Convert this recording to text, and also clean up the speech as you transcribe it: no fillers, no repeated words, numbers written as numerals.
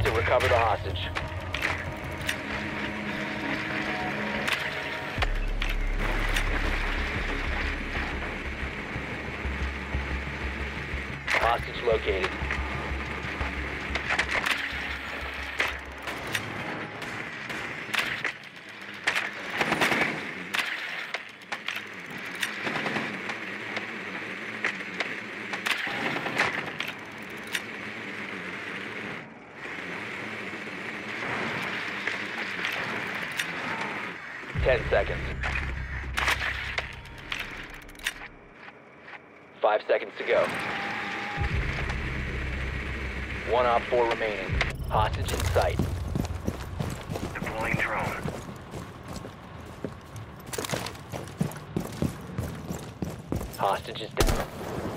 to recover the hostage. Hostage located. Ten seconds. 5 seconds to go. 1 op 4 remaining. Hostage in sight. Deploying drone. Hostage is down.